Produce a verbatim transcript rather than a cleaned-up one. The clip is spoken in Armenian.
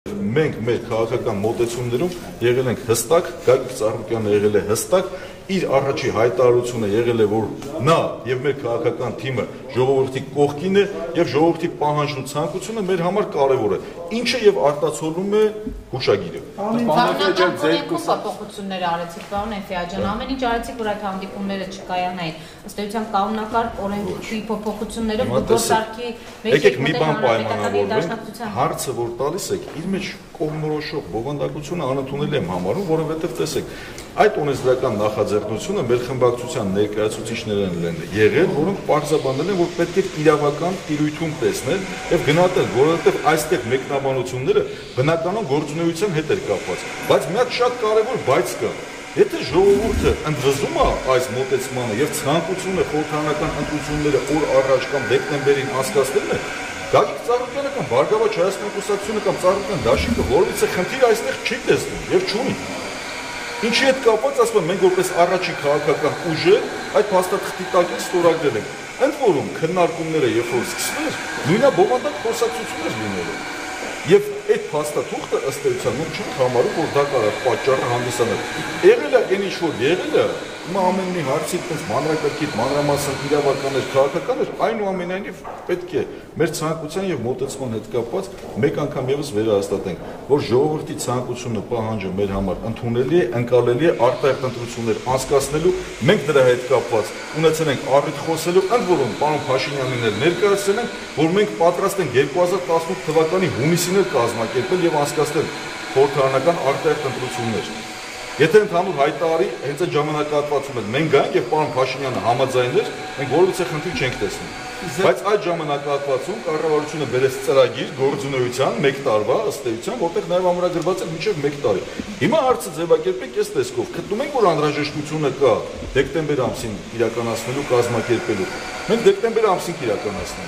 Մենք մեր քաղաքական մոտեցումներում եղել ենք հստակ, Գագիկ Ծառուկյանը եղել է հստակ, իր առաջի հայտարարությունը եղել է, որ նա եւ մեր քաղաքական թիմը ժողովրդի կողքին է եւ ժողովրդի պահանջն ու ցանկությունը մեր համար կարեւոր է, ինչը եւ արտացոլում է հուշագիրը։ Փոփոխություններ արեցիք, պարոն Էֆիաջյան, ամեն ինչ արեցիք, որ այդ հանդիպումները չկայանային։ Ըստ էության կանոնակարգ օրենքի փոփոխություններով գործարքի Եկեք մի բան պայմանավորվենք, հարցը որ տալիս եք, իր մեջ կողմնորոշող բովանդակությունը անընդունել եմ համարում, որովհետև տեսեք, այդ ունեցական նախաձեռնությունը մեր խմբակցության ներկայացուցիչներն են եղել, որոնք պարզաբանել են, որ պետք է իրավական տիրույթում տեսնել եւ գնահատել, որովհետև այստեղ մեկնաբանությունները բնականon գործունեության հետ էր կապված, բայց մի հատ շատ կարեւոր բայց կա։ Եթե ժողովուրդը ընդվզում է այս մոտեցմանը եւ ցանկությունը խորհրդարանական ընտրությունները օր առաջ կամ դեկտեմբերին անցկացնելն է, Գագիկ Ծառուկյանը կամ Բարգավաճ Հայաստան կուսակցությունը կամ Ծառուկյան դաշինքը որևիցե խնդիր այստեղ չի տեսնում եւ չունի։ Ինչի հետ կապված, ասում եմ, մենք որպես առաջին քաղաքական ուժը այդ փաստաթղթի տակից ստորագրել ենք։ Ընդ որում քննարկումները երբ որ սկսվեն, նույնաբովանդակ խոսակցություններ լինելու։ Եվ այդ փաստաթուղթը ըստ էության մենք չենք համարում, որ դա կարող է պատճառը հանդիսանալ։ Եղել է այն ինչ որ եղել է, հիմա ամեն մի հարցի այդպես մանրակրկիտ, մանրամասն իրավականներ, քաղաքականներ, այնուամենայնիվ պետք է մեր ցանկության եւ մոտեցման հետ կապված մեկ անգամ եւս վերահաստատենք, որ ժողովրդի ցանկությունը պահանջը մեր համար ընդունելի է, ընկալելի է արտահերթ ընտրություններ անցկացնելու, մենք դրա հետ կապված ունեցել ենք առիթ խոսելու, ընդ որում պարոն Փաշինյանին էլ ներկայացրել ենք, որ մենք պատրաստ ենք երկու հազար տասնութ թվականի հունիսին էլ կազմակերպել եւ անցկացնել խորհրդարանական արտահերթ ընտրություններ։ Եթե ընդհանուր հայտարարի հենց այդ ժամանակահատվածում էլ մենք գանք եւ պարոն Փաշինյանը համաձայներ, մենք որևիցե խնդիր չենք տեսնում։ Բայց այդ ժամանակահատվածում կառավարությունը բերեց ծրագիր գործունեության մեկ տարվա ըստ էության, որտեղ նաեւ ամրագրված է մինչեւ մեկ տարի։ Հիմա հարցը ձևակերպենք այս տեսքով։ Գտնում ենք, որ անհրաժեշտությունը կա դեկտեմբեր ամսին իրականացնելու, կազմակերպելու։ Մենք դեկտեմբեր ամսին կիրականացնենք։